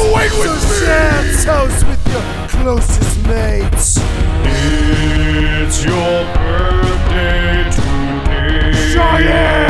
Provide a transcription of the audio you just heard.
going with me! So share toast with your closest mates. It's your birthday today. Cheyenne!